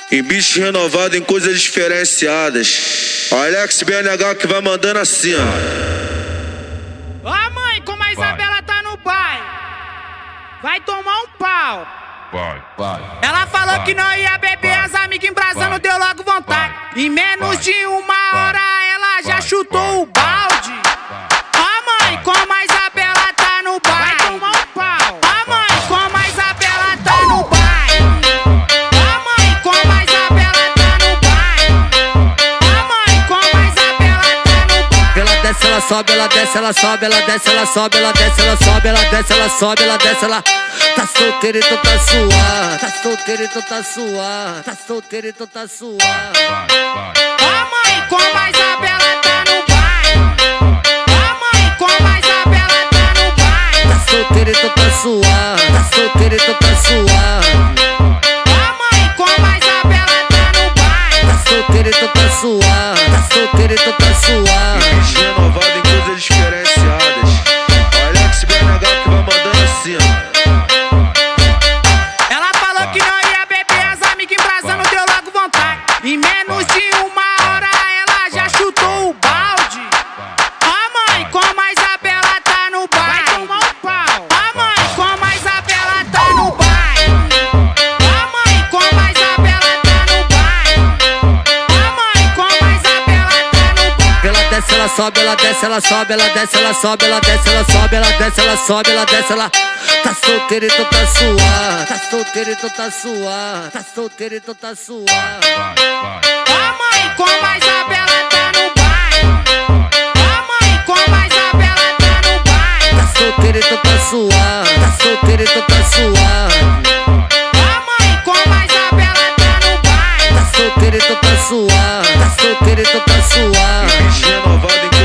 Em bicho renovado, em coisas diferenciadas. Alex BNH que vai mandando assim, ó. Ó mãe, como a Isabela tá no baile, vai tomar um pau. Vai. Ela falou que não ia beber, as amigas embrasando, deu logo vontade. Em menos de uma hora ela já chutou o balde. Ó mãe, como a Isabela tá no baile, vai tomar um pau. Ó mãe, como a Isabela tá no baile. Ó mãe, como a Isabela tá no baile. Ó mãe, como a Isabela tá no baile. Ela desce, ela sobe, ela desce, ela sobe, ela desce, ela sobe, ela desce, ela sobe, ela desce, ela sobe, ela desce, ela tá solteira, então tá suave. Tá solteira, então tá suave. Tá solteira, então tá suave. Ó mãe, como a Isabela tá no baile. Ó mãe, como a Isabela tá no baile. Tá solteira, então tá suave. Tá solteira, então tá suave. Ó mãe, como a Isabela tá no baile. Tá solteira, então tá suave. Tá solteira, então tá suave. Em bicho renovado, em coisas diferenciadas. Alex BNH que vai mandando assim, ó. Ela falou que não ia beber, as amigas embrasando, deu logo vontade. Em menos de uma hora ela já chutou o balde. Ó mãe, como a Isabela tá no baile, vai tomar um pau. Ó mãe, como a Isabela tá no baile. Ó mãe, como a Isabela tá no baile. Ó mãe, como a Isabela tá no baile. Ela desce, ela sobe, ela desce, ela sobe, ela desce, ela sobe, ela desce, ela sobe, ela desce, ela sobe, ela desce, ela tá solteira, então tá suave. Tá solteira, então tá suave. Tá solteira, então tá suave. Ó mãe, como a Isabela tá no baile. Ó mãe, como a Isabela tá no baile. Tá solteira, então tá suave. Tá solteira, então tá suave. Ó mãe, como a Isabela tá no baile. Tá solteira, então tá suave. Tá solteira, então tá suave. Em bicho renovado, em